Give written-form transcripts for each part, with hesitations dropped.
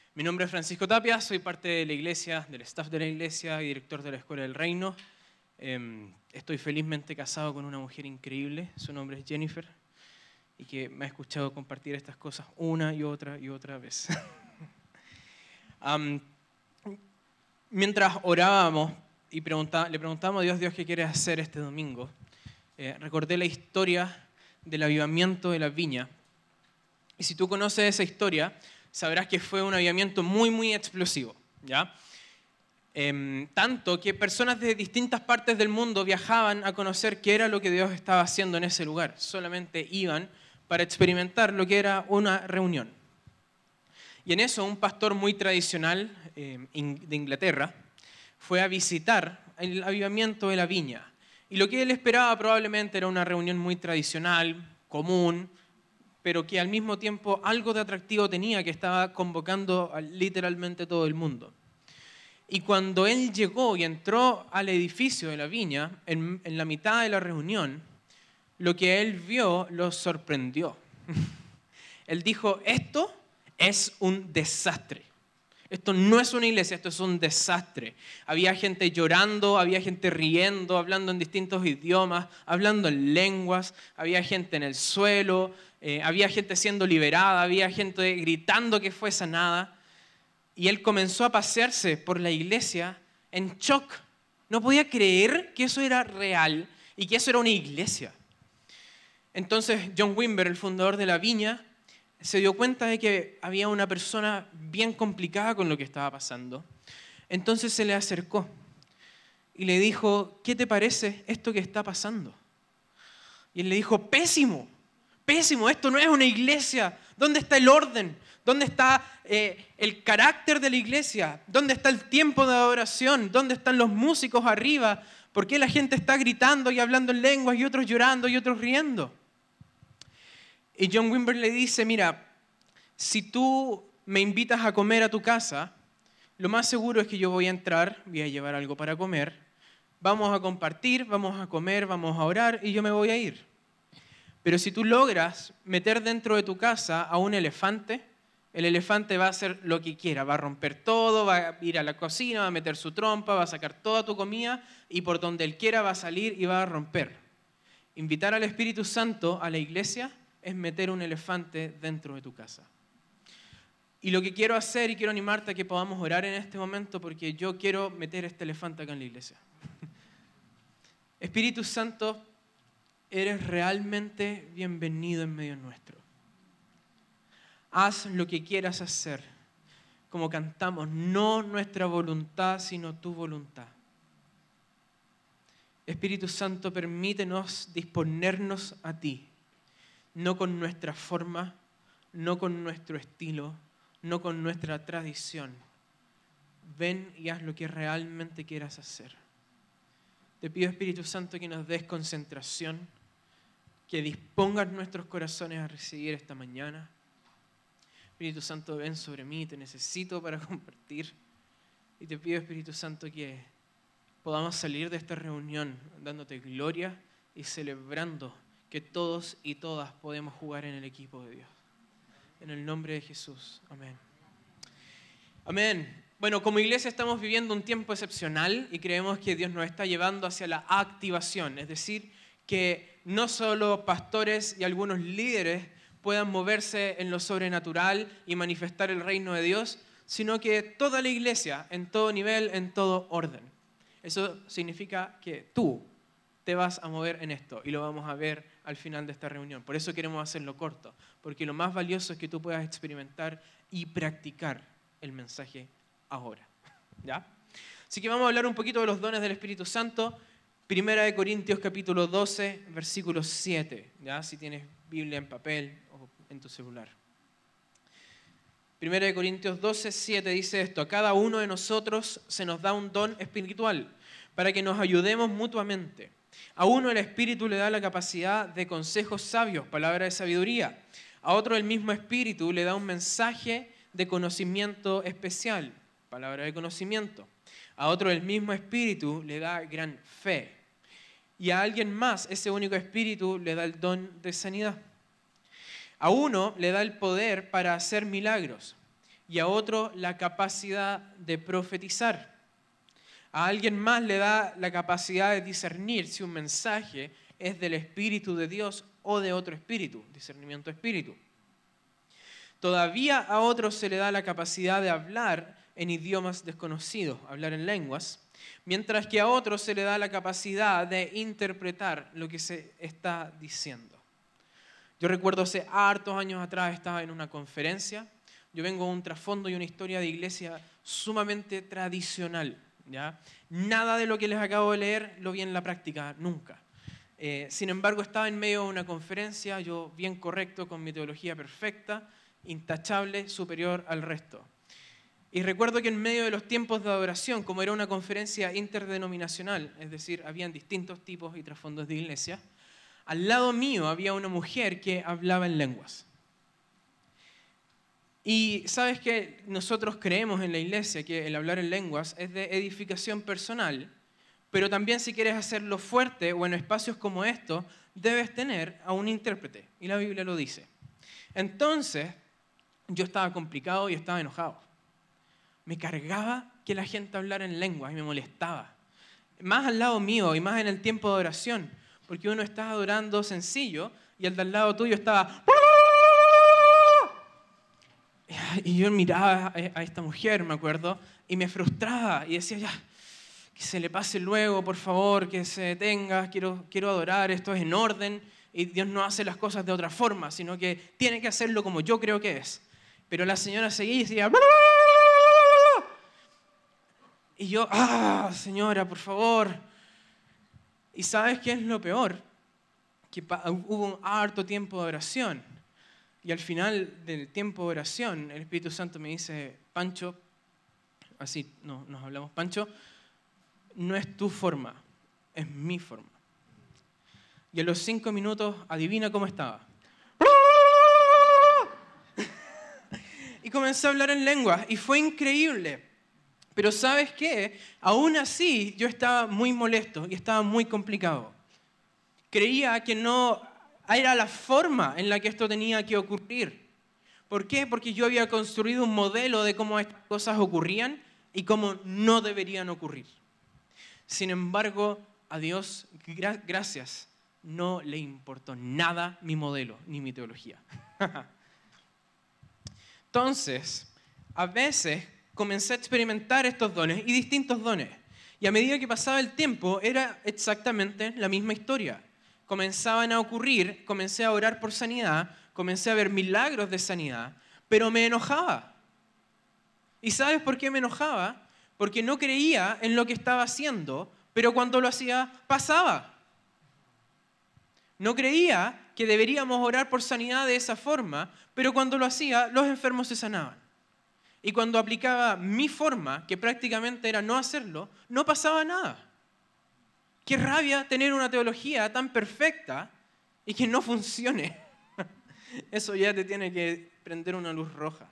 Mi nombre es Francisco Tapia, soy parte de la iglesia, del staff de la iglesia y director de la Escuela del Reino. Estoy felizmente casado con una mujer increíble, su nombre es Jennifer, y que me ha escuchado compartir estas cosas una y otra vez. Mientras orábamos y le preguntábamos a Dios, Dios, ¿qué quieres hacer este domingo? Recordé la historia del avivamiento de la viña. Y si tú conoces esa historia, sabrás que fue un avivamiento muy explosivo, ¿ya? Tanto que personas de distintas partes del mundo viajaban a conocer qué era lo que Dios estaba haciendo en ese lugar. Solamente iban para experimentar lo que era una reunión. Y en eso un pastor muy tradicional de Inglaterra fue a visitar el avivamiento de la viña. Y lo que él esperaba probablemente era una reunión muy tradicional, común, pero que al mismo tiempo algo de atractivo tenía, que estaba convocando a literalmente todo el mundo. Y cuando él llegó y entró al edificio de la viña, en la mitad de la reunión, lo que él vio lo sorprendió. Él dijo, esto es un desastre. Esto no es una iglesia, esto es un desastre. Había gente llorando, había gente riendo, hablando en distintos idiomas, hablando en lenguas, había gente en el suelo, había gente siendo liberada, había gente gritando que fue sanada. Y él comenzó a pasearse por la iglesia en shock. No podía creer que eso era real y que eso era una iglesia. Entonces John Wimber, el fundador de la viña, se dio cuenta de que había una persona bien complicada con lo que estaba pasando. Entonces se le acercó y le dijo, ¿qué te parece esto que está pasando? Y él le dijo, pésimo, pésimo, esto no es una iglesia. ¿Dónde está el orden? ¿Dónde está el carácter de la iglesia? ¿Dónde está el tiempo de adoración? ¿Dónde están los músicos arriba? ¿Por qué la gente está gritando y hablando en lenguas y otros llorando y otros riendo? Y John Wimber le dice, mira, si tú me invitas a comer a tu casa, lo más seguro es que yo voy a entrar, voy a llevar algo para comer, vamos a compartir, vamos a comer, vamos a orar y yo me voy a ir. Pero si tú logras meter dentro de tu casa a un elefante, el elefante va a hacer lo que quiera, va a romper todo, va a ir a la cocina, va a meter su trompa, va a sacar toda tu comida y por donde él quiera va a salir y va a romper. Invitar al Espíritu Santo a la iglesia es meter un elefante dentro de tu casa. Y lo que quiero hacer, y quiero animarte a que podamos orar en este momento, porque yo quiero meter este elefante acá en la iglesia. Espíritu Santo, eres realmente bienvenido en medio nuestro. Haz lo que quieras hacer, como cantamos, no nuestra voluntad, sino tu voluntad. Espíritu Santo, permítenos disponernos a ti. No con nuestra forma, no con nuestro estilo, no con nuestra tradición. Ven y haz lo que realmente quieras hacer. Te pido, Espíritu Santo, que nos des concentración, que dispongas nuestros corazones a recibir esta mañana. Espíritu Santo, ven sobre mí, te necesito para compartir. Y te pido, Espíritu Santo, que podamos salir de esta reunión dándote gloria y celebrando que todos y todas podemos jugar en el equipo de Dios. En el nombre de Jesús. Amén. Amén. Bueno, como iglesia estamos viviendo un tiempo excepcional y creemos que Dios nos está llevando hacia la activación. Es decir, que no solo pastores y algunos líderes puedan moverse en lo sobrenatural y manifestar el reino de Dios, sino que toda la iglesia, en todo nivel, en todo orden. Eso significa que tú te vas a mover en esto y lo vamos a ver al final de esta reunión. Por eso queremos hacerlo corto, porque lo más valioso es que tú puedas experimentar y practicar el mensaje ahora. ¿Ya? Así que vamos a hablar un poquito de los dones del Espíritu Santo. Primera de Corintios capítulo 12, versículo 7. ¿Ya? Si tienes Biblia en papel o en tu celular. Primera de Corintios 12, 7 dice esto: a cada uno de nosotros se nos da un don espiritual para que nos ayudemos mutuamente. A uno el Espíritu le da la capacidad de consejos sabios, palabra de sabiduría. A otro el mismo Espíritu le da un mensaje de conocimiento especial, palabra de conocimiento. A otro el mismo Espíritu le da gran fe. Y a alguien más ese único Espíritu le da el don de sanidad. A uno le da el poder para hacer milagros y a otro la capacidad de profetizar. A alguien más le da la capacidad de discernir si un mensaje es del Espíritu de Dios o de otro espíritu, discernimiento de espíritu. Todavía a otro se le da la capacidad de hablar en idiomas desconocidos, hablar en lenguas, mientras que a otro se le da la capacidad de interpretar lo que se está diciendo. Yo recuerdo hace hartos años atrás estaba en una conferencia. Yo vengo de un trasfondo y una historia de iglesia sumamente tradicional, ¿ya? Nada de lo que les acabo de leer lo vi en la práctica, nunca. Sin embargo, estaba en medio de una conferencia, yo bien correcto, con mi teología perfecta, intachable, superior al resto. Y recuerdo que en medio de los tiempos de adoración, como era una conferencia interdenominacional, es decir, habían distintos tipos y trasfondos de iglesia, al lado mío había una mujer que hablaba en lenguas. Y sabes que nosotros creemos en la iglesia que el hablar en lenguas es de edificación personal, pero también si quieres hacerlo fuerte o en espacios como estos, debes tener a un intérprete. Y la Biblia lo dice. Entonces, yo estaba complicado y estaba enojado. Me cargaba que la gente hablara en lenguas y me molestaba. Más al lado mío y más en el tiempo de oración, porque uno está adorando sencillo y el de al lado tuyo estaba... Y yo miraba a esta mujer, me acuerdo, y me frustraba y decía, ya, que se le pase luego, por favor, que se detenga, quiero adorar, esto es en orden, y Dios no hace las cosas de otra forma, sino que tiene que hacerlo como yo creo que es. Pero la señora seguía y decía, y yo, señora, por favor. ¿Y sabes qué es lo peor? Que hubo un harto tiempo de oración. Y al final del tiempo de oración, el Espíritu Santo me dice, Pancho, así nos hablamos, Pancho, no es tu forma, es mi forma. Y a los 5 minutos, adivina cómo estaba. Y comencé a hablar en lenguas y fue increíble. Pero ¿sabes qué? Aún así yo estaba muy molesto y estaba muy complicado. Creía que no era la forma en la que esto tenía que ocurrir. ¿Por qué? Porque yo había construido un modelo de cómo estas cosas ocurrían y cómo no deberían ocurrir. Sin embargo, a Dios, gracias, no le importó nada mi modelo ni mi teología. Entonces, a veces comencé a experimentar estos dones y distintos dones. Y a medida que pasaba el tiempo, era exactamente la misma historia. Comenzaban a ocurrir, comencé a orar por sanidad, comencé a ver milagros de sanidad, pero me enojaba. ¿Y sabes por qué me enojaba? Porque no creía en lo que estaba haciendo, pero cuando lo hacía, pasaba. No creía que deberíamos orar por sanidad de esa forma, pero cuando lo hacía, los enfermos se sanaban. Y cuando aplicaba mi forma, que prácticamente era no hacerlo, no pasaba nada. Qué rabia tener una teología tan perfecta y que no funcione. Eso ya te tiene que prender una luz roja.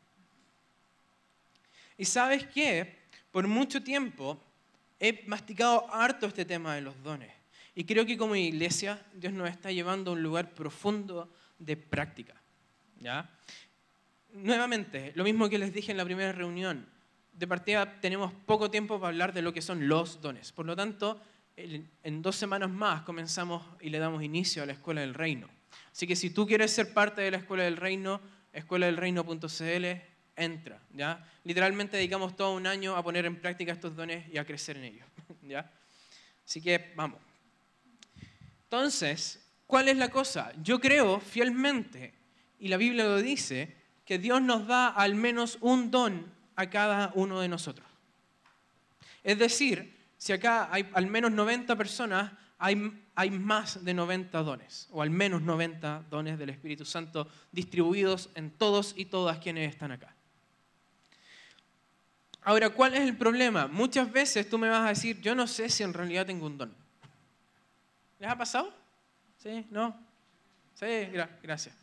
¿Y sabes qué? Por mucho tiempo he masticado harto este tema de los dones. Y creo que como iglesia Dios nos está llevando a un lugar profundo de práctica. ¿Ya? Nuevamente, lo mismo que les dije en la primera reunión. De partida tenemos poco tiempo para hablar de lo que son los dones. Por lo tanto, en 2 semanas más comenzamos y le damos inicio a la Escuela del Reino. Así que si tú quieres ser parte de la Escuela del Reino, escueladelreino.cl, entra. ¿Ya? Literalmente dedicamos todo un año a poner en práctica estos dones y a crecer en ellos. ¿Ya? Así que vamos. Entonces, ¿cuál es la cosa? Yo creo fielmente, y la Biblia lo dice, que Dios nos da al menos un don a cada uno de nosotros. Es decir, si acá hay al menos 90 personas, hay más de 90 dones, o al menos 90 dones del Espíritu Santo distribuidos en todos y todas quienes están acá. Ahora, ¿cuál es el problema? Muchas veces tú me vas a decir, yo no sé si en realidad tengo un don. ¿Les ha pasado? ¿Sí? ¿No? Sí, gracias.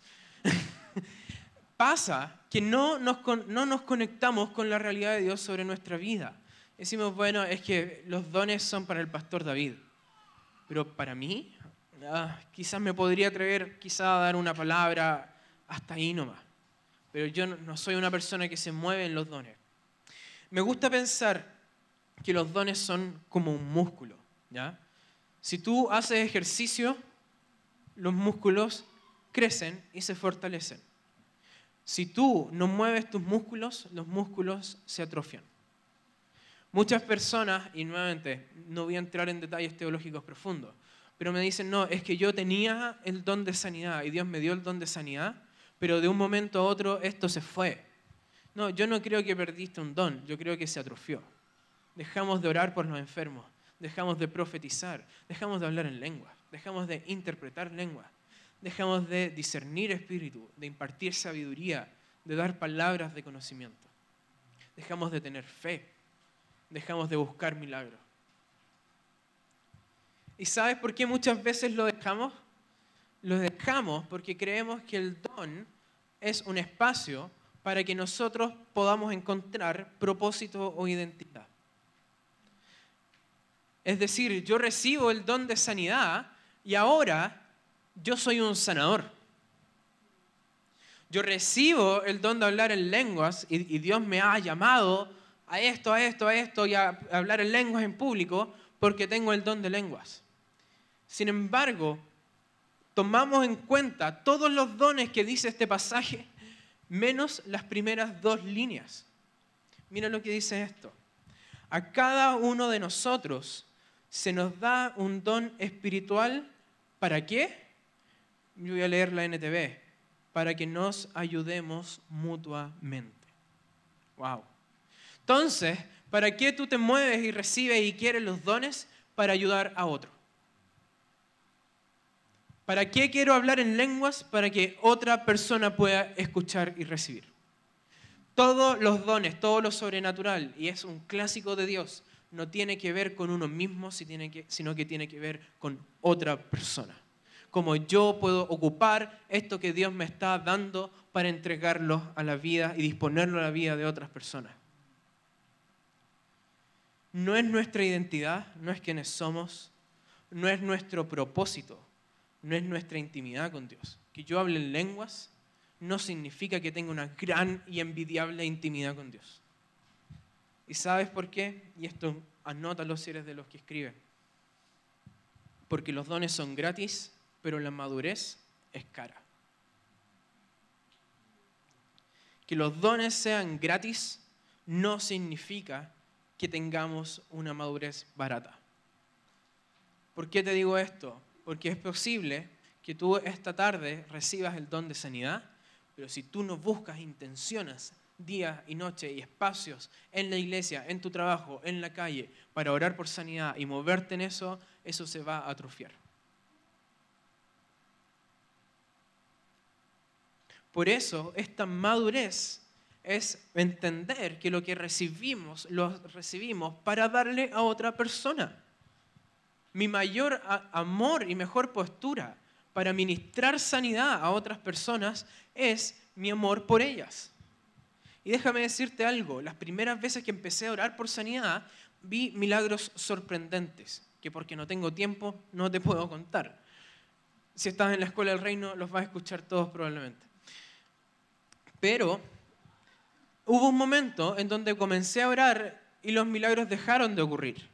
Pasa que no nos conectamos con la realidad de Dios sobre nuestra vida. Decimos, bueno, es que los dones son para el pastor David. Pero para mí, quizás me podría atrever a dar una palabra hasta ahí nomás. pero yo no soy una persona que se mueve en los dones. Me gusta pensar que los dones son como un músculo, ¿ya? Si tú haces ejercicio, los músculos crecen y se fortalecen. Si tú no mueves tus músculos, los músculos se atrofian. Muchas personas, y nuevamente, no voy a entrar en detalles teológicos profundos, pero me dicen, no, es que yo tenía el don de sanidad y Dios me dio el don de sanidad, pero de un momento a otro esto se fue. No, yo no creo que perdiste un don, yo creo que se atrofió. Dejamos de orar por los enfermos, dejamos de profetizar, dejamos de hablar en lenguas, dejamos de interpretar lenguas, dejamos de discernir espíritu, de impartir sabiduría, de dar palabras de conocimiento. Dejamos de tener fe, dejamos de buscar milagros. ¿Y sabes por qué muchas veces lo dejamos? Lo dejamos porque creemos que el don es un espacio para que nosotros podamos encontrar propósito o identidad. Es decir, yo recibo el don de sanidad y ahora yo soy un sanador. Yo recibo el don de hablar en lenguas y Dios me ha llamado a esto y a hablar en lenguas en público porque tengo el don de lenguas. Sin embargo, tomamos en cuenta todos los dones que dice este pasaje, menos las primeras 2 líneas. Mira lo que dice esto. A cada uno de nosotros se nos da un don espiritual. ¿Para qué? Yo voy a leer la NTV. Para que nos ayudemos mutuamente. Wow. Entonces, ¿para qué tú te mueves y recibes y quieres los dones? Para ayudar a otro. ¿Para qué quiero hablar en lenguas? Para que otra persona pueda escuchar y recibir. Todos los dones, todo lo sobrenatural, y es un clásico de Dios, no tiene que ver con uno mismo, sino que tiene que ver con otra persona. Como yo puedo ocupar esto que Dios me está dando para entregarlo a la vida y disponerlo a la vida de otras personas. No es nuestra identidad, no es quienes somos, no es nuestro propósito, no es nuestra intimidad con Dios. Que yo hable en lenguas no significa que tenga una gran y envidiable intimidad con Dios. ¿Y sabes por qué? Y esto anótalo si eres de los que escriben. Porque los dones son gratis, pero la madurez es cara. Que los dones sean gratis no significa que tengamos una madurez barata. ¿Por qué te digo esto? Porque es posible que tú esta tarde recibas el don de sanidad, pero si tú no buscas, intencionas día y noche y espacios en la iglesia, en tu trabajo, en la calle, para orar por sanidad y moverte en eso, eso se va a atrofiar. Por eso, esta madurez es entender que lo que recibimos, lo recibimos para darle a otra persona. Mi mayor amor y mejor postura para ministrar sanidad a otras personas es mi amor por ellas. Y déjame decirte algo, las primeras veces que empecé a orar por sanidad, vi milagros sorprendentes, que porque no tengo tiempo no te puedo contar. Si estás en la escuela del reino, los vas a escuchar todos probablemente. Pero hubo un momento en donde comencé a orar y los milagros dejaron de ocurrir.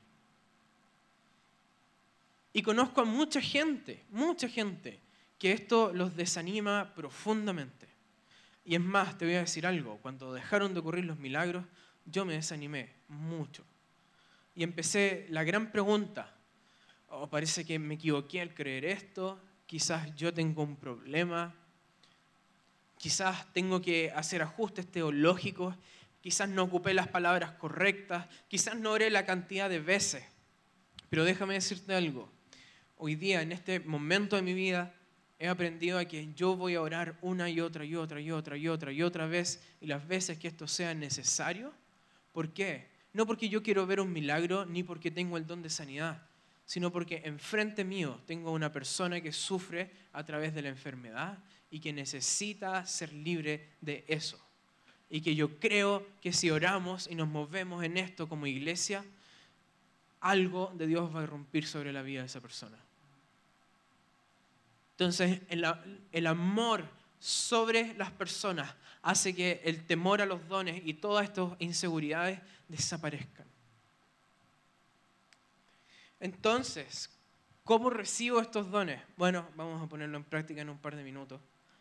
Y conozco a mucha gente, que esto los desanima profundamente. Y es más, te voy a decir algo, cuando dejaron de ocurrir los milagros, yo me desanimé mucho. Y empecé la gran pregunta, parece que me equivoqué al creer esto, quizás yo tengo un problema, quizás tengo que hacer ajustes teológicos, quizás no ocupé las palabras correctas, quizás no oré la cantidad de veces. Pero déjame decirte algo. Hoy día, en este momento de mi vida, he aprendido a que yo voy a orar una y otra vez, y las veces que esto sea necesario. ¿Por qué? No porque yo quiero ver un milagro, ni porque tengo el don de sanidad, sino porque enfrente mío tengo una persona que sufre a través de la enfermedad y que necesita ser libre de eso. Y que yo creo que si oramos y nos movemos en esto como iglesia, algo de Dios va a irrumpir sobre la vida de esa persona. Entonces, el amor sobre las personas hace que el temor a los dones y todas estas inseguridades desaparezcan. Entonces, ¿cómo recibo estos dones? Bueno, vamos a ponerlo en práctica en un par de minutos.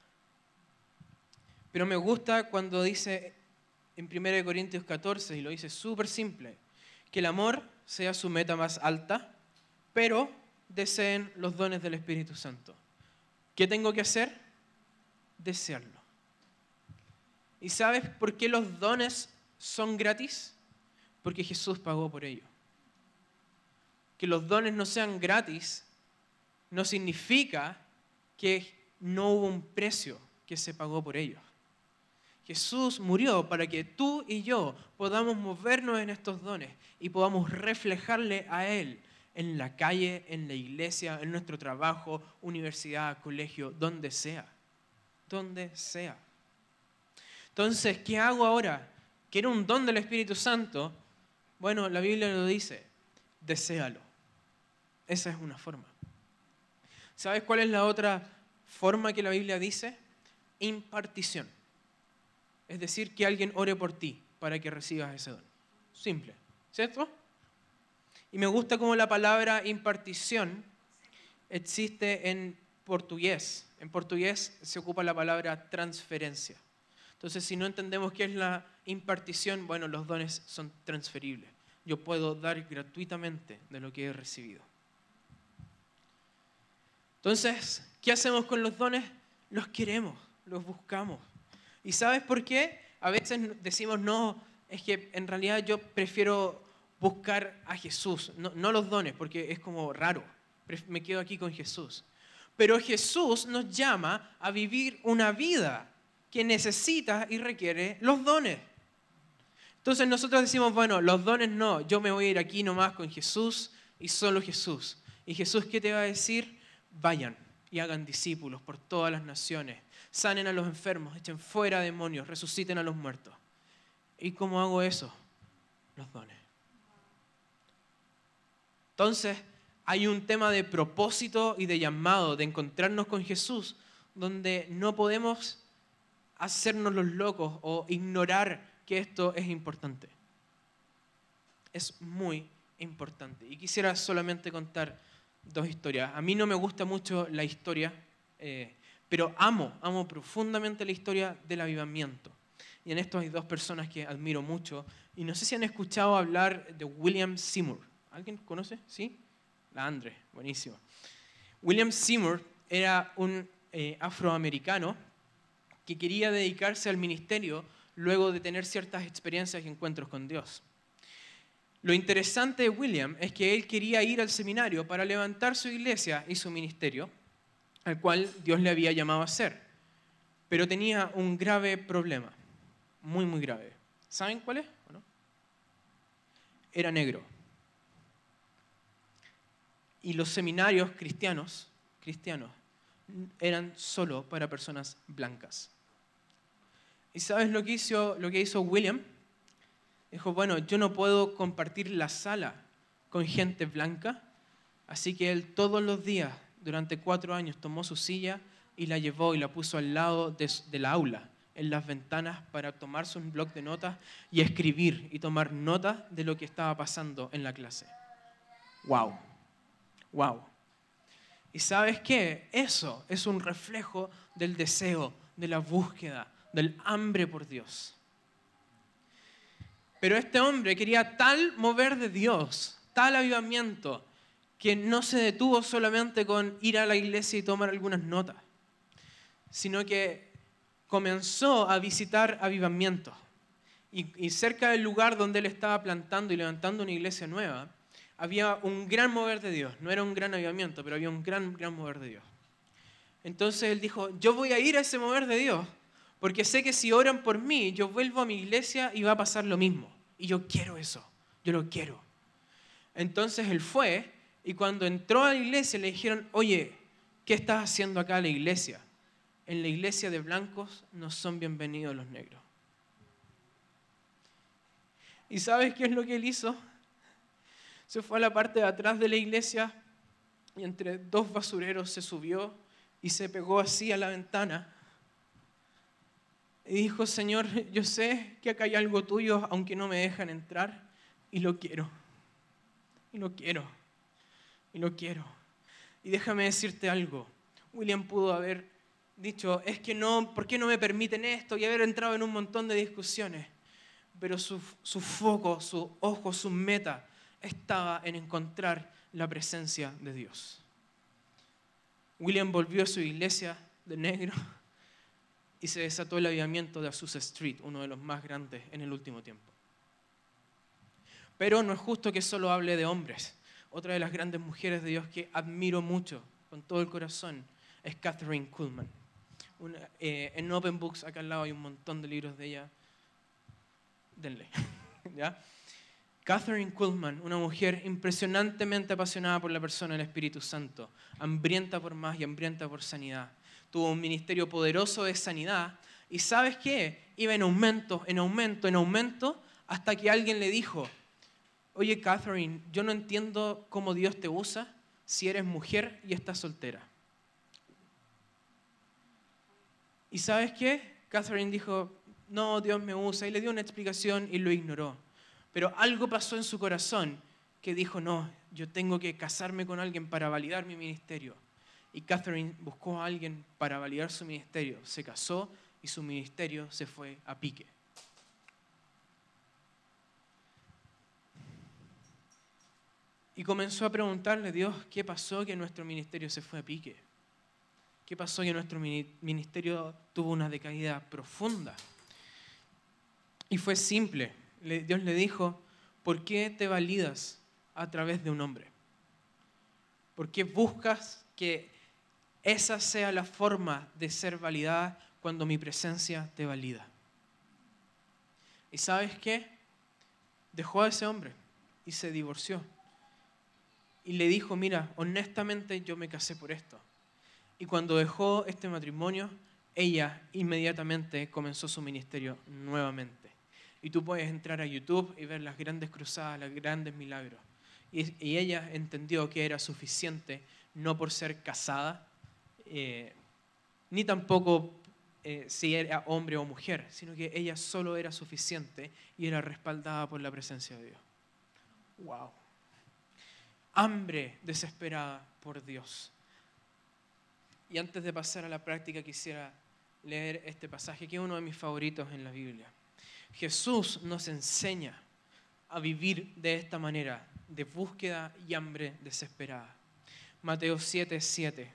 Pero me gusta cuando dice en 1 Corintios 14, y lo dice súper simple, que el amor sea su meta más alta, pero deseen los dones del Espíritu Santo. ¿Qué tengo que hacer? Desearlo. ¿Y sabes por qué los dones son gratis? Porque Jesús pagó por ello. Que los dones no sean gratis no significa que no hubo un precio que se pagó por ellos. Jesús murió para que tú y yo podamos movernos en estos dones y podamos reflejarle a Él en la calle, en la iglesia, en nuestro trabajo, universidad, colegio, donde sea. Donde sea. Entonces, ¿qué hago ahora? ¿Quiero un don del Espíritu Santo? Bueno, la Biblia lo dice, deséalo. Esa es una forma. ¿Sabes cuál es la otra forma que la Biblia dice? Impartición. Es decir, que alguien ore por ti para que recibas ese don. Simple, ¿cierto? Y me gusta cómo la palabra impartición existe en portugués. En portugués se ocupa la palabra transferencia. Entonces, si no entendemos qué es la impartición, bueno, los dones son transferibles. Yo puedo dar gratuitamente de lo que he recibido. Entonces, ¿qué hacemos con los dones? Los queremos, los buscamos. ¿Y sabes por qué? A veces decimos, no, es que en realidad yo prefiero buscar a Jesús, no los dones, porque es como raro. Me quedo aquí con Jesús. Pero Jesús nos llama a vivir una vida que necesita y requiere los dones. Entonces nosotros decimos, bueno, los dones no, yo me voy a ir aquí nomás con Jesús y solo Jesús. ¿Y Jesús qué te va a decir? Vayan y hagan discípulos por todas las naciones. Sanen a los enfermos, echen fuera demonios, resuciten a los muertos. ¿Y cómo hago eso? Los dones. Entonces, hay un tema de propósito y de llamado, de encontrarnos con Jesús, donde no podemos hacernos los locos o ignorar que esto es importante. Es muy importante. Y quisiera solamente contar dos historias. A mí no me gusta mucho la historia, pero amo profundamente la historia del avivamiento. Y en esto hay dos personas que admiro mucho. Y no sé si han escuchado hablar de William Seymour. ¿Alguien conoce? ¿Sí? La Andre, buenísimo. William Seymour era un afroamericano que quería dedicarse al ministerio luego de tener ciertas experiencias y encuentros con Dios. Lo interesante de William es que él quería ir al seminario para levantar su iglesia y su ministerio, al cual Dios le había llamado a hacer. Pero tenía un grave problema, muy, muy grave. ¿Saben cuál es o no? Era negro. Y los seminarios cristianos eran solo para personas blancas. ¿Y sabes lo que hizo William? Dijo, bueno, yo no puedo compartir la sala con gente blanca, así que él todos los días, durante 4 años, tomó su silla y la llevó y la puso al lado de la aula, en las ventanas, para tomarse un bloc de notas y escribir y tomar notas de lo que estaba pasando en la clase. ¡Wow! ¡Wow! ¿Y sabes qué? Eso es un reflejo del deseo, de la búsqueda, del hambre por Dios. Pero este hombre quería tal mover de Dios, tal avivamiento, que no se detuvo solamente con ir a la iglesia y tomar algunas notas, sino que comenzó a visitar avivamientos. Y cerca del lugar donde él estaba plantando y levantando una iglesia nueva, había un gran mover de Dios. No era un gran avivamiento, pero había un gran mover de Dios. Entonces él dijo, yo voy a ir a ese mover de Dios, porque sé que si oran por mí, yo vuelvo a mi iglesia y va a pasar lo mismo. Y yo quiero eso, yo lo quiero. Entonces él fue, y cuando entró a la iglesia le dijeron, oye, ¿qué estás haciendo acá en la iglesia? En la iglesia de blancos no son bienvenidos los negros. ¿Y sabes qué es lo que él hizo? Se fue a la parte de atrás de la iglesia y entre 2 basureros se subió y se pegó así a la ventana Y dijo, Señor, yo sé que acá hay algo tuyo, aunque no me dejan entrar, y lo quiero. Y lo quiero. Y lo quiero. Y déjame decirte algo. William pudo haber dicho, es que no, ¿por qué no me permiten esto? Y haber entrado en un montón de discusiones. Pero su foco, su ojo, su meta estaba en encontrar la presencia de Dios. William volvió a su iglesia de negro y se desató el avivamiento de Azusa Street, uno de los más grandes en el último tiempo. Pero no es justo que solo hable de hombres. Otra de las grandes mujeres de Dios que admiro mucho, con todo el corazón, es Kathryn Kuhlman. En Open Books, acá al lado hay un montón de libros de ella. Denle. ¿Ya? Kathryn Kuhlman, una mujer impresionantemente apasionada por la persona del Espíritu Santo, hambrienta por más y hambrienta por sanidad. Tuvo un ministerio poderoso de sanidad y ¿sabes qué? Iba en aumento, en aumento, en aumento, hasta que alguien le dijo, oye Kathryn, yo no entiendo cómo Dios te usa si eres mujer y estás soltera. ¿Y sabes qué? Kathryn dijo, no, Dios me usa, y le dio una explicación y lo ignoró. Pero algo pasó en su corazón que dijo, no, yo tengo que casarme con alguien para validar mi ministerio. Y Kathryn buscó a alguien para validar su ministerio, se casó y su ministerio se fue a pique. Y comenzó a preguntarle a Dios, ¿qué pasó que nuestro ministerio se fue a pique? ¿Qué pasó que nuestro ministerio tuvo una decaída profunda? Y fue simple. Dios le dijo, ¿por qué te validas a través de un hombre? ¿Por qué buscas que esa sea la forma de ser validada cuando mi presencia te valida? ¿Y sabes qué? Dejó a ese hombre y se divorció. Y le dijo, mira, honestamente yo me casé por esto. Y cuando dejó este matrimonio, ella inmediatamente comenzó su ministerio nuevamente. Y tú puedes entrar a YouTube y ver las grandes cruzadas, los grandes milagros. Y ella entendió que era suficiente, no por ser casada, ni tampoco si era hombre o mujer, sino que ella solo era suficiente y era respaldada por la presencia de Dios. ¡Wow! Hambre desesperada por Dios. Y antes de pasar a la práctica quisiera leer este pasaje que es uno de mis favoritos en la Biblia. Jesús nos enseña a vivir de esta manera, de búsqueda y hambre desesperada. Mateo 7:7.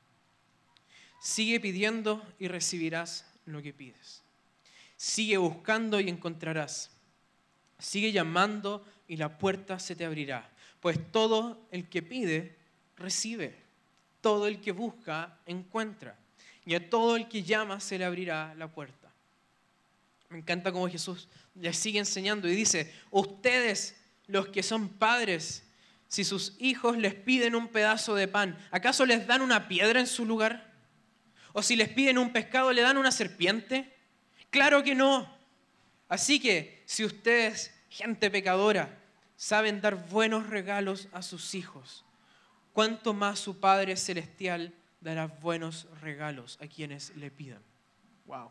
Sigue pidiendo y recibirás lo que pides. Sigue buscando y encontrarás. Sigue llamando y la puerta se te abrirá. Pues todo el que pide, recibe. Todo el que busca, encuentra. Y a todo el que llama se le abrirá la puerta. Me encanta cómo Jesús les sigue enseñando y dice, ustedes los que son padres, si sus hijos les piden un pedazo de pan, ¿acaso les dan una piedra en su lugar? ¿O si les piden un pescado, le dan una serpiente? Claro que no. Así que si ustedes, gente pecadora, saben dar buenos regalos a sus hijos, ¿cuánto más su Padre Celestial dará buenos regalos a quienes le pidan? ¡Wow!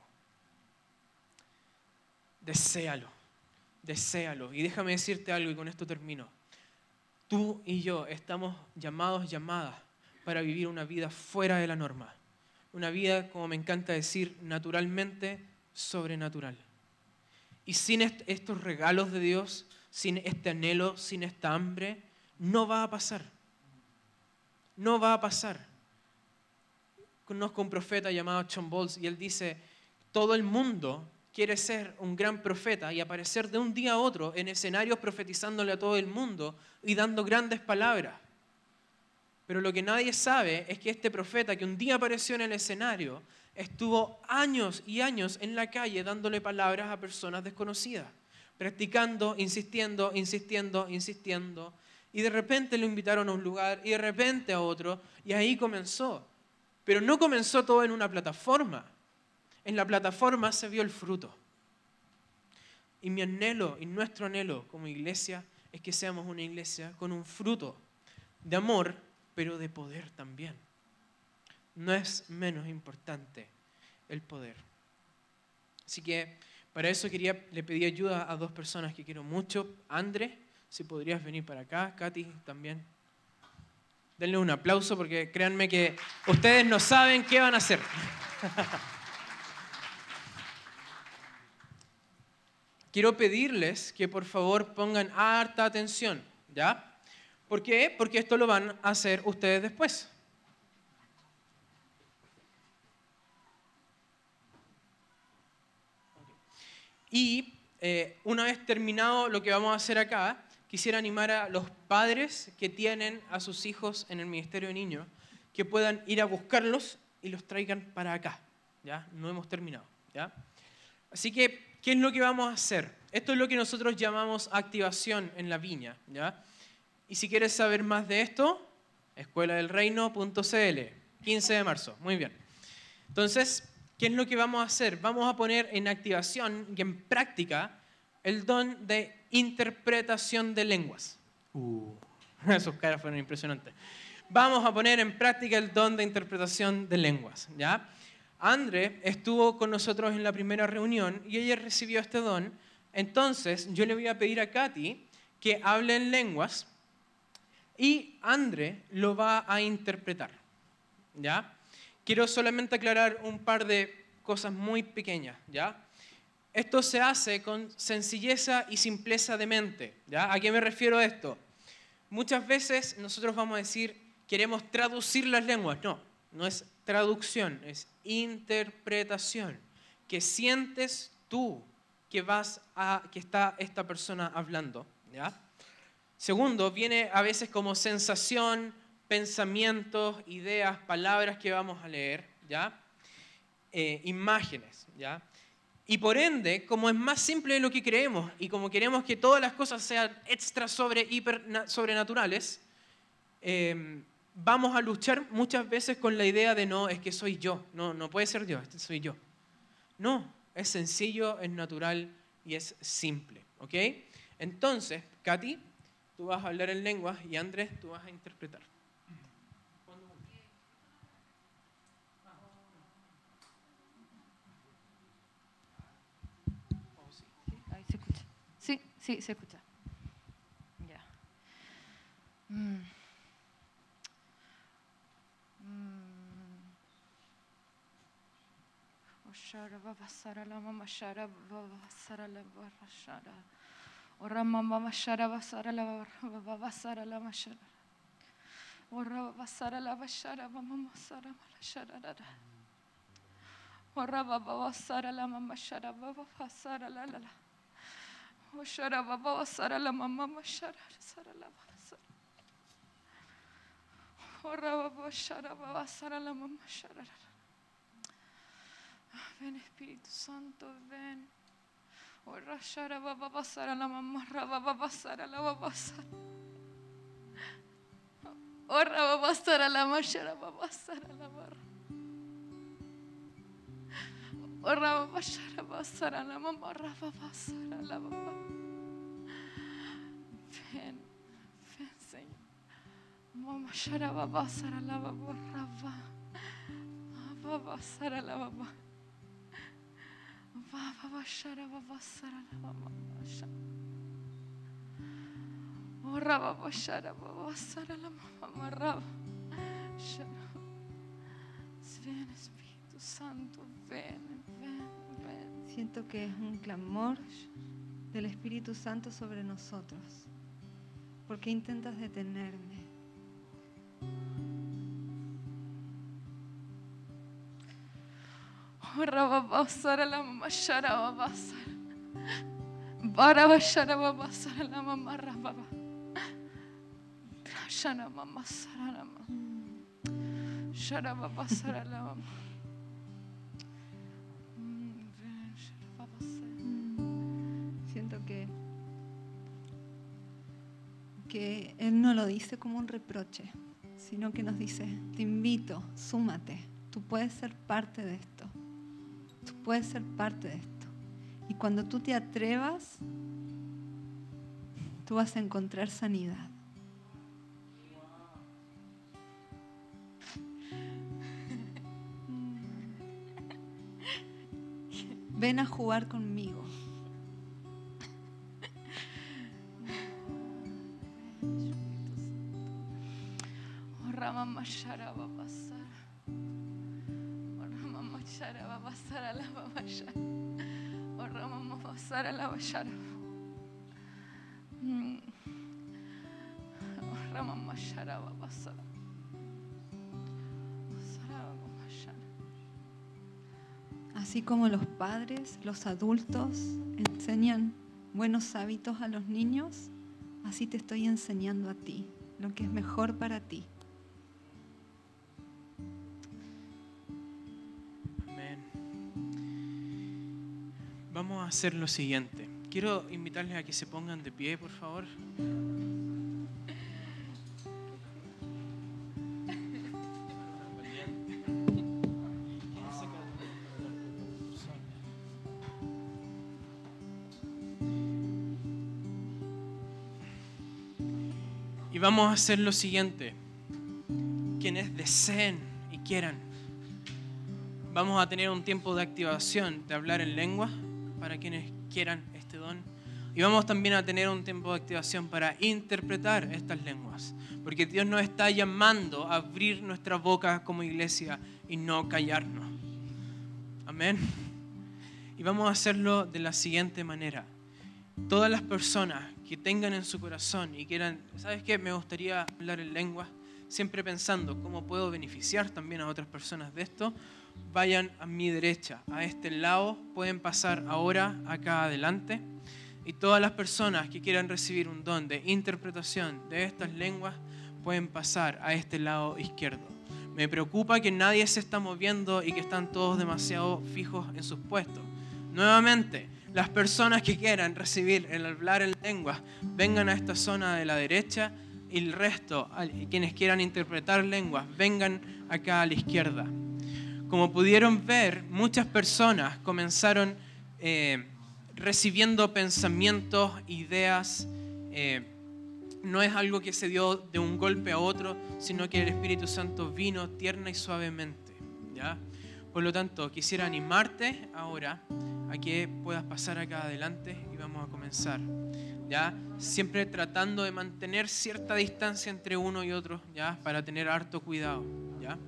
Deséalo, deséalo. Y déjame decirte algo y con esto termino. Tú y yo estamos llamadas para vivir una vida fuera de la norma. Una vida, como me encanta decir, naturalmente sobrenatural. Y sin estos regalos de Dios, sin este anhelo, sin esta hambre, no va a pasar. No va a pasar. Conozco un profeta llamado John Bowles y él dice, todo el mundo quiere ser un gran profeta y aparecer de un día a otro en escenarios profetizándole a todo el mundo y dando grandes palabras. Pero lo que nadie sabe es que este profeta que un día apareció en el escenario estuvo años y años en la calle dándole palabras a personas desconocidas, practicando, insistiendo, insistiendo, insistiendo. Y de repente lo invitaron a un lugar y de repente a otro y ahí comenzó. Pero no comenzó todo en una plataforma. En la plataforma se vio el fruto. Y mi anhelo y nuestro anhelo como iglesia es que seamos una iglesia con un fruto de amor, pero de poder también. No es menos importante el poder. Así que para eso le pedí ayuda a dos personas que quiero mucho. André, si podrías venir para acá. Katy también. Denle un aplauso porque créanme que ustedes no saben qué van a hacer. Quiero pedirles que por favor pongan harta atención, ¿ya? ¿Por qué? Porque esto lo van a hacer ustedes después. Y una vez terminado lo que vamos a hacer acá, quisiera animar a los padres que tienen a sus hijos en el Ministerio de Niños que puedan ir a buscarlos y los traigan para acá. ¿Ya? No hemos terminado. ¿Ya? Así que, ¿qué es lo que vamos a hacer? Esto es lo que nosotros llamamos activación en la viña. ¿Ya? Y si quieres saber más de esto, escueladelreino.cl, 15 de marzo. Muy bien. Entonces, ¿qué es lo que vamos a hacer? Vamos a poner en activación y en práctica el don de interpretación de lenguas. Sus caras fueron impresionantes. Vamos a poner en práctica el don de interpretación de lenguas. ¿Ya? André estuvo con nosotros en la primera reunión y ella recibió este don. Entonces, yo le voy a pedir a Katy que hable en lenguas y André lo va a interpretar. ¿Ya? Quiero solamente aclarar un par de cosas muy pequeñas, ¿ya? Esto se hace con sencilleza y simpleza de mente, ¿ya? ¿A qué me refiero a esto? Muchas veces nosotros vamos a decir, queremos traducir las lenguas. No, no es traducción, es interpretación. Que sientes tú que está esta persona hablando, ¿ya? Segundo, viene a veces como sensación, pensamientos, ideas, palabras que vamos a leer, ¿ya? Imágenes, ¿ya? Y por ende, como es más simple de lo que creemos y como queremos que todas las cosas sean extra sobrenaturales, vamos a luchar muchas veces con la idea de no, es que soy yo, no puede ser Dios, este soy yo. No, es sencillo, es natural y es simple, ¿ok? Entonces, Katy, tú vas a hablar en lenguas y Andrés, tú vas a interpretar. Ahí se escucha. Sí, sí, se escucha. Ya. Oshara baba sara la mama shara baba sara la barra shara. Ora mama shara basara la baba sara la mashara. Ora baba sara la bashara mama sara la shara. Ora baba sara la mama shara baba sara la la. Oshara baba sara la mama shara sara la basara. Ora baba shara baba sara la mama shara. Ven Espíritu Santo, ven. Ora shara baba sara la mama baba sara la baba sara. Ora baba sara la mashara baba sara la barra. Ora baba shara baba sara la mama baba sara la baba. Ven, ven Señor. Mama shara baba sara la baba raba. Baba sara la baba. Baba shara baba sara la baba. Ora baba shara baba sara la mama raba. Ven Espíritu Santo, ven, ven, ven. Siento que es un clamor del Espíritu Santo sobre nosotros. ¿Por qué intentas detenerme? Ora baba sara la mama shara baba sara. Bara shara baba sara la mama raba. Shara mama sara la mama. Shara baba sara la mama. Siento que Él no lo dice como un reproche, sino que nos dice, te invito, súmate, tú puedes ser parte de esto, tú puedes ser parte de esto. Y cuando tú te atrevas, tú vas a encontrar sanidad. ven a jugar conmigo. Así como los padres, los adultos enseñan buenos hábitos a los niños, así te estoy enseñando a ti lo que es mejor para ti. Amén. Vamos a hacer lo siguiente. Quiero invitarles a que se pongan de pie, por favor. Y vamos a hacer lo siguiente. Quienes deseen y quieran, vamos a tener un tiempo de activación, de hablar en lengua, para quienes quieran este don. Y vamos también a tener un tiempo de activación para interpretar estas lenguas. Porque Dios nos está llamando a abrir nuestra boca como iglesia y no callarnos. Amén. Y vamos a hacerlo de la siguiente manera. Todas las personas que tengan en su corazón y quieran, ¿sabes qué? Me gustaría hablar en lengua, siempre pensando cómo puedo beneficiar también a otras personas de esto, vayan a mi derecha, a este lado, pueden pasar ahora acá adelante. Y todas las personas que quieran recibir un don de interpretación de estas lenguas pueden pasar a este lado izquierdo. Me preocupa que nadie se está moviendo y que están todos demasiado fijos en sus puestos. Nuevamente, las personas que quieran recibir el hablar en lenguas, vengan a esta zona de la derecha, y el resto, quienes quieran interpretar lenguas, vengan acá a la izquierda. Como pudieron ver, muchas personas comenzaron recibiendo pensamientos, ideas. No es algo que se dio de un golpe a otro, sino que el Espíritu Santo vino tierna y suavemente, ¿ya? Por lo tanto, quisiera animarte ahora a que puedas pasar acá adelante y vamos a comenzar, ¿ya? Siempre tratando de mantener cierta distancia entre uno y otro, ¿ya? Para tener harto cuidado, ¿ya?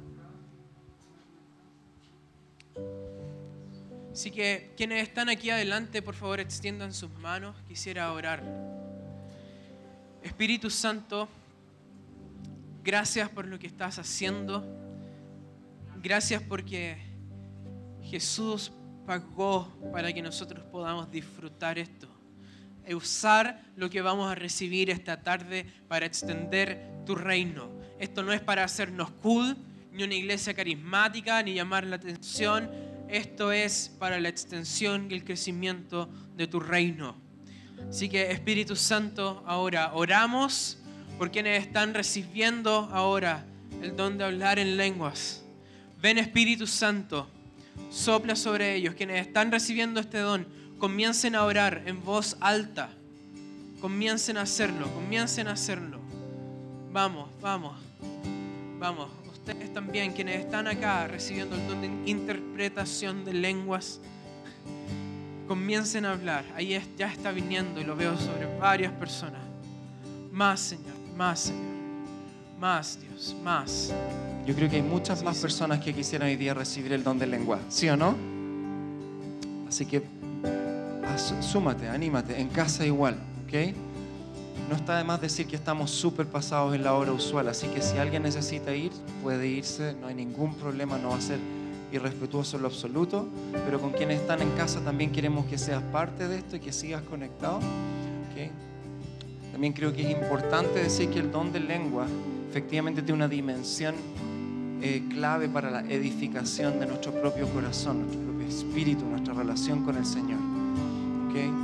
Así que quienes están aquí adelante, por favor, extiendan sus manos. Quisiera orar. Espíritu Santo, gracias por lo que estás haciendo. Gracias porque Jesús pagó para que nosotros podamos disfrutar esto. Y usar lo que vamos a recibir esta tarde para extender tu reino. Esto no es para hacernos cool, ni una iglesia carismática, ni llamar la atención. Esto es para la extensión y el crecimiento de tu reino. Así que Espíritu Santo, ahora oramos por quienes están recibiendo ahora el don de hablar en lenguas. Ven Espíritu Santo, sopla sobre ellos. Quienes están recibiendo este don, comiencen a orar en voz alta. Comiencen a hacerlo, comiencen a hacerlo. Vamos, vamos, vamos. Ustedes también, quienes están acá recibiendo el don de interpretación de lenguas, comiencen a hablar. Ahí ya está viniendo y lo veo sobre varias personas. Más, Señor, más, Dios, más. Yo creo que hay muchas más personas que quisieran hoy día recibir el don de lengua, ¿sí o no? Así que súmate, anímate, en casa igual, ¿ok? No está de más decir que estamos súper pasados en la hora usual, así que si alguien necesita ir, puede irse, no hay ningún problema, no va a ser irrespetuoso en lo absoluto, pero con quienes están en casa también queremos que seas parte de esto y que sigas conectado, ¿ok? También creo que es importante decir que el don de lengua efectivamente tiene una dimensión clave para la edificación de nuestro propio corazón, nuestro propio espíritu, nuestra relación con el Señor, ¿ok?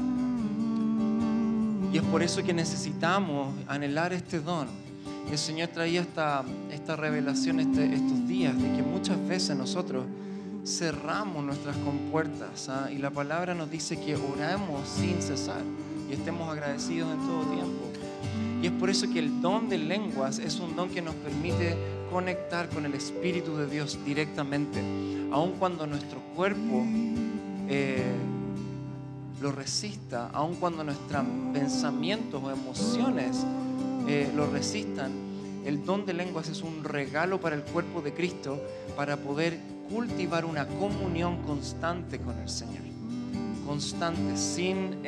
Y es por eso que necesitamos anhelar este don. Y el Señor traía esta revelación estos días de que muchas veces nosotros cerramos nuestras compuertas, ¿ah? Y la palabra nos dice que oramos sin cesar y estemos agradecidos en todo tiempo. Y es por eso que el don de lenguas es un don que nos permite conectar con el Espíritu de Dios directamente, aun cuando nuestro cuerpo lo resista, aun cuando nuestros pensamientos o emociones lo resistan, el don de lenguas es un regalo para el cuerpo de Cristo para poder cultivar una comunión constante con el Señor. Constante, sin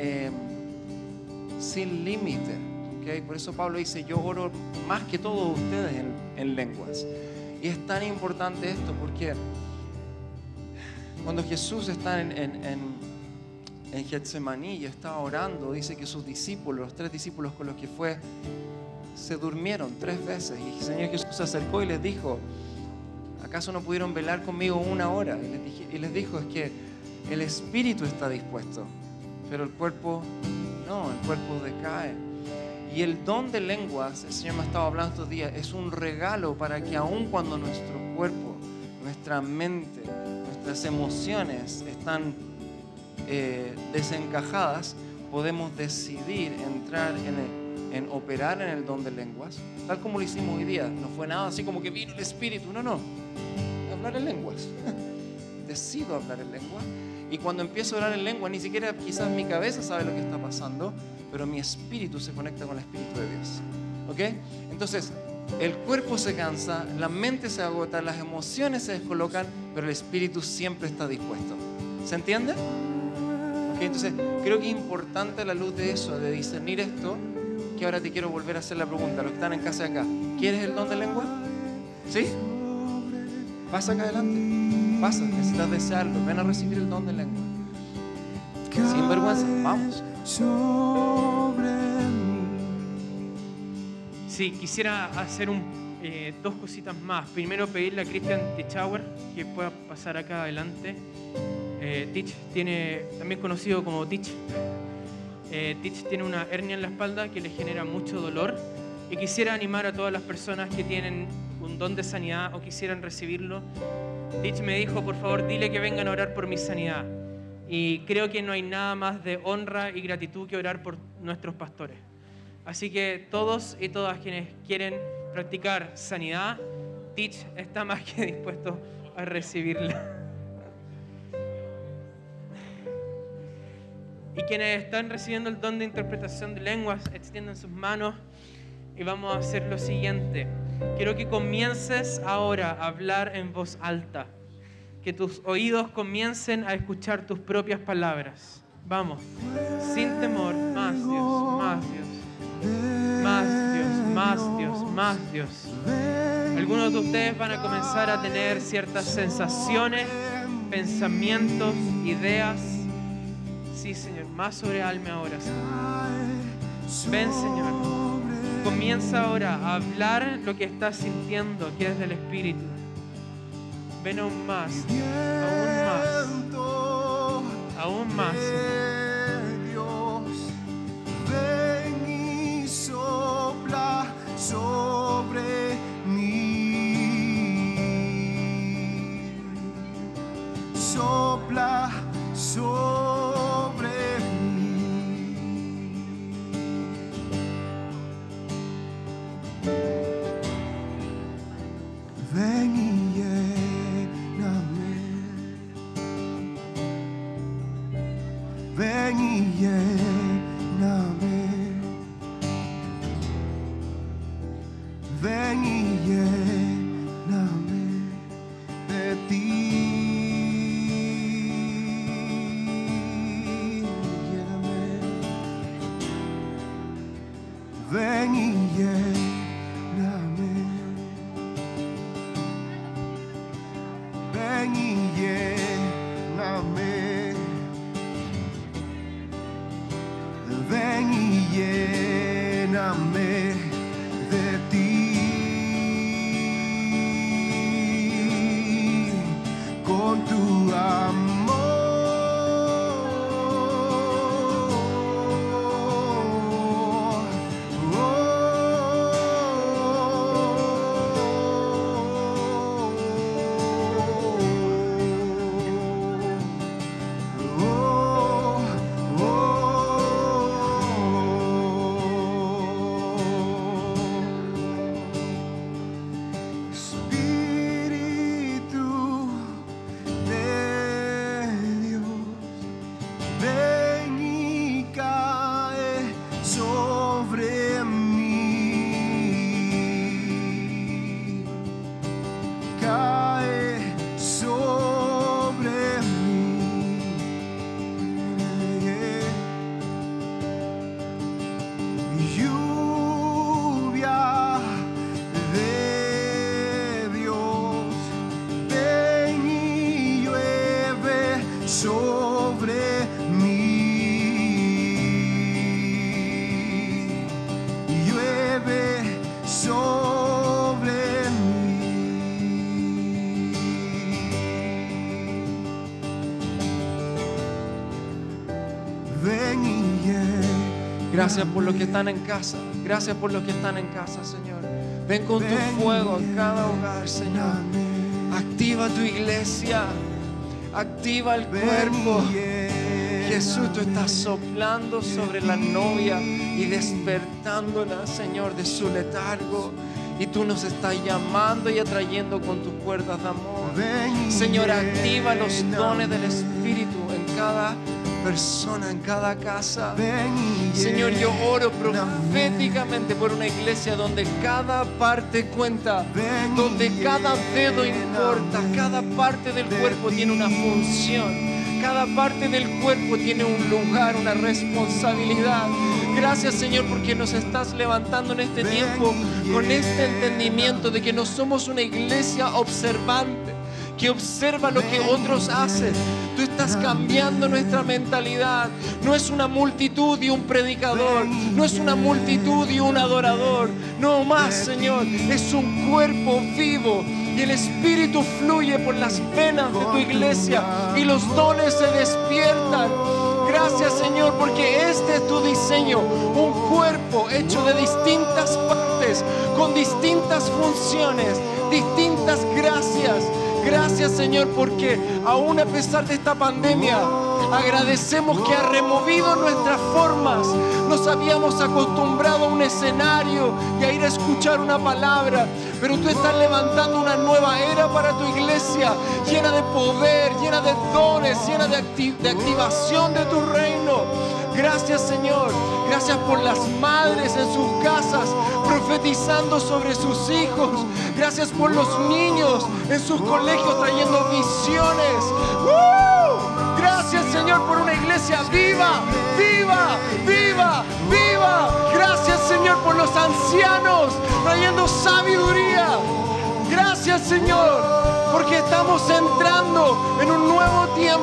límite. ¿Okay? Por eso Pablo dice, yo oro más que todos ustedes en lenguas. Y es tan importante esto porque cuando Jesús está en Getsemaní y estaba orando, dice que sus discípulos, los 3 discípulos con los que fue, se durmieron 3 veces. Y el Señor Jesús se acercó y les dijo, ¿acaso no pudieron velar conmigo 1 hora? Y les dijo, es que el espíritu está dispuesto, pero el cuerpo no, el cuerpo decae. Y el don de lenguas, el Señor me estaba hablando estos días, es un regalo para que aun cuando nuestro cuerpo, nuestra mente, nuestras emociones están desencajadas, podemos decidir entrar en operar en el don de lenguas, tal como lo hicimos hoy día. No fue nada así como que vino el Espíritu, no, hablar en lenguas. Decido hablar en lengua, y cuando empiezo a hablar en lengua, ni siquiera quizás mi cabeza sabe lo que está pasando, pero mi espíritu se conecta con el Espíritu de Dios. ¿Ok? Entonces, el cuerpo se cansa, la mente se agota, las emociones se descolocan, pero el espíritu siempre está dispuesto. ¿Se entiende? ¿Ok? Entonces, creo que es importante a la luz de eso, de discernir esto, que ahora te quiero volver a hacer la pregunta. Los que están en casa de acá, ¿quieres el don de lengua? ¿Sí? Pasa acá adelante. Pasa, necesitas desearlo. Ven a recibir el don de lengua. Sin vergüenza, vamos. Sí, quisiera hacer 2 cositas más. Primero, pedirle a Christian Tichauer que pueda pasar acá adelante. Tich tiene, también conocido como Tich. Tich tiene una hernia en la espalda que le genera mucho dolor, y quisiera animar a todas las personas que tienen un don de sanidad o quisieran recibirlo. Tich me dijo, por favor, dile que vengan a orar por mi sanidad. Y creo que no hay nada más de honra y gratitud que orar por nuestros pastores. Así que todos y todas quienes quieren practicar sanidad, Tich está más que dispuesto a recibirla. Y quienes están recibiendo el don de interpretación de lenguas, extiendan sus manos y vamos a hacer lo siguiente. Quiero que comiences ahora a hablar en voz alta, que tus oídos comiencen a escuchar tus propias palabras. Vamos, sin temor, más Dios, más Dios, más Dios, más Dios, más Dios. Algunos de ustedes van a comenzar a tener ciertas sensaciones, pensamientos, ideas. Sí, Señor, más sobre Alme ahora, Señor. Ven, Señor. Comienza ahora a hablar lo que estás sintiendo, que es del Espíritu. Ven aún más, aún más, Dios, ven y sopla sobre mí. Sopla sobre mí. Ven y lléname. Ven y lléname. Ven y lléname de ti. Lléname. Ven y lléname. Ven y lléname. Ven y lléname de ti, con tu amor. Gracias por los que están en casa. Gracias por los que están en casa, Señor. Ven con tu fuego en cada hogar, Señor. Activa tu iglesia. Activa el cuerpo. Jesús, tú estás soplando sobre la novia y despertándola, Señor, de su letargo. Y tú nos estás llamando y atrayendo con tus cuerdas de amor. Señor, activa los dones del Espíritu en cada persona, en cada casa. Señor, yo oro proféticamente por una iglesia donde cada parte cuenta, donde cada dedo importa, cada parte del cuerpo tiene una función. Cada parte del cuerpo tiene un lugar, una responsabilidad. Gracias, Señor, porque nos estás levantando en este tiempo con este entendimiento de que no somos una iglesia observante, que observa lo que otros hacen. Tú estás cambiando nuestra mentalidad. No es una multitud y un predicador, no es una multitud y un adorador. No más, Señor, es un cuerpo vivo. Y el Espíritu fluye por las venas de tu iglesia y los dones se despiertan. Gracias, Señor, porque este es tu diseño. Un cuerpo hecho de distintas partes, con distintas funciones, distintas gracias. Gracias, Señor, porque aún a pesar de esta pandemia, agradecemos que ha removido nuestras formas. Nos habíamos acostumbrado a un escenario y a ir a escuchar una palabra, pero tú estás levantando una nueva era para tu iglesia, llena de poder, llena de dones, llena de activación de tu reino. Gracias, Señor. Gracias por las madres en sus casas profetizando sobre sus hijos. Gracias por los niños en sus colegios trayendo visiones. Gracias, Señor, por una iglesia viva, viva, viva, viva. Gracias, Señor, por los ancianos trayendo sabiduría. Gracias, Señor, porque estamos entrando en un nuevo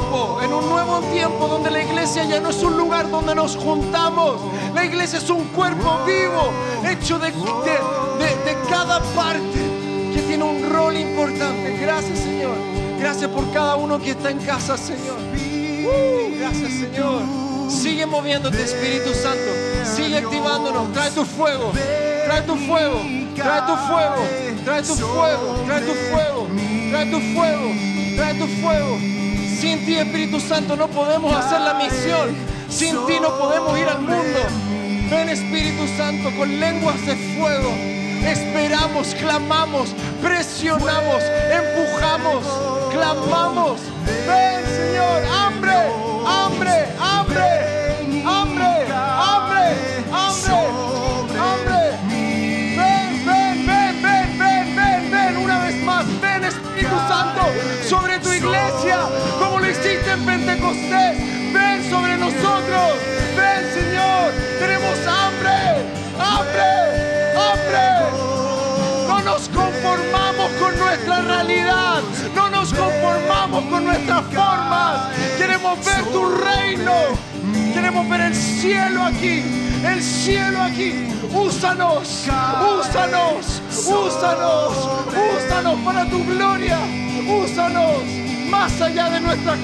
tiempo donde la iglesia ya no es un lugar donde nos juntamos. La iglesia es un cuerpo vivo, hecho de cada parte que tiene un rol importante. Gracias, Señor. Gracias por cada uno que está en casa, Señor. Gracias, Señor. Sigue moviéndote, Espíritu Santo. Sigue activándonos. Trae tu fuego. Trae tu fuego. Trae tu fuego. Trae tu fuego. Trae tu fuego. Trae tu fuego. Trae tu fuego. Sin ti, Espíritu Santo, no podemos hacer la misión. Sin ti no podemos ir al mundo. Ven, Espíritu Santo, con lenguas de fuego. Esperamos, clamamos, presionamos, empujamos, clamamos. Ven, Señor, hambre, hambre, hambre, hambre, hambre, hambre, hambre. Ven, ven, ven, ven, ven, ven, ven, una vez más. Ven, Espíritu Santo, sobre tu iglesia, como lo hiciste en Pentecostés. Ven sobre nosotros. Ven, Señor, tenemos hambre, hambre, hambre. No nos conformamos con nuestra realidad, no nos conformamos con nuestras formas. Queremos ver tu reino, queremos ver el cielo aquí, el cielo aquí. Úsanos, úsanos, úsanos, úsanos para tu gloria. Úsanos más allá de nuestras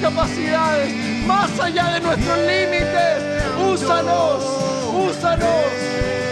capacidades, más allá de nuestros límites. Úsanos, úsanos.